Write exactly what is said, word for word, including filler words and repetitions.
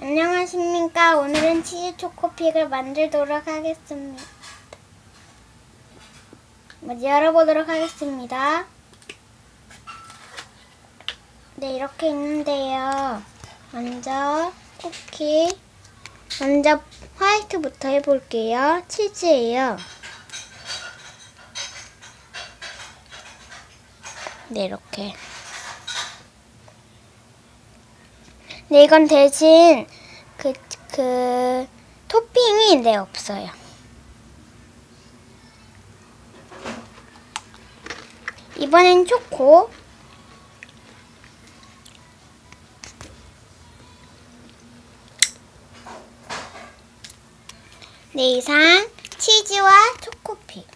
안녕하십니까. 오늘은 치즈 초코픽을 만들도록 하겠습니다. 먼저 열어보도록 하겠습니다. 네, 이렇게 있는데요. 먼저 쿠키, 먼저 화이트부터 해볼게요. 치즈예요. 네, 이렇게. 네, 이건 대신 그, 그, 토핑이 네, 없어요. 이번엔 초코. 네, 이상 치즈와 초코픽.